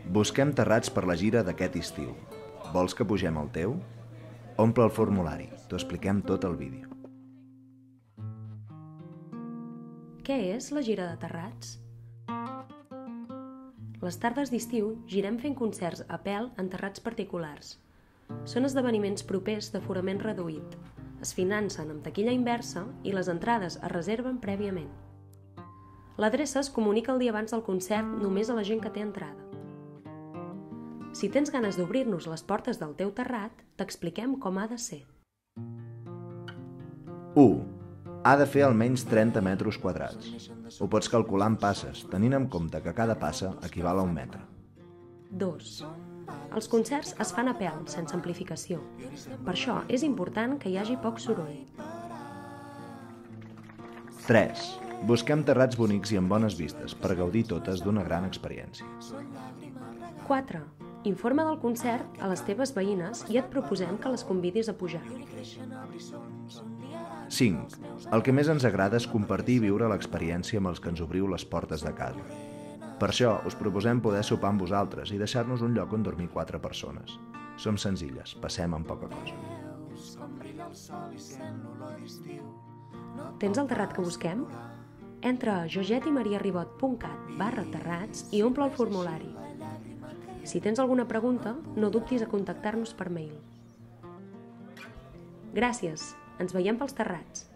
Busquem terrats per la gira d'aquest estiu. Vols que pugem el teu? Omple el formulari, t'ho expliquem tot al vídeo. Què és la gira de terrats? Les tardes d'estiu girem fent concerts a pèl en terrats particulars. Són esdeveniments propers d'aforament reduït. Es financen amb taquilla inversa i les entrades es reserven prèviament. L'adreça es comunica el dia abans del concert només a la gent que té entrada. Si tens ganes d'obrir-nos les portes del teu terrat, t'expliquem com ha de ser. 1. Ha de fer almenys 30 metres quadrats. Ho pots calcular en passes, tenint en compte que cada passa equival a 1 metre. 2. Els concerts es fan a pèl, sense amplificació. Per això és important que hi hagi poc soroll. 3. Busquem terrats bonics i amb bones vistes per gaudir totes d'una gran experiència. 4. Informa del concert a les teves veïnes i et proposem que les convidis a pujar. 5. El que més ens agrada és compartir i viure l'experiència amb els que ens obriu les portes de casa. Per això us proposem poder sopar amb vosaltres i deixar-nos un lloc on dormir 4 persones. Som senzilles, passem amb poca cosa. Tens el terrat que busquem? Entra a jogetimariaribot.cat/terrats i omple el formulari. Si tens alguna pregunta, no dubtis a contactar-nos per mail. Gràcies! Ens veiem pels terrats!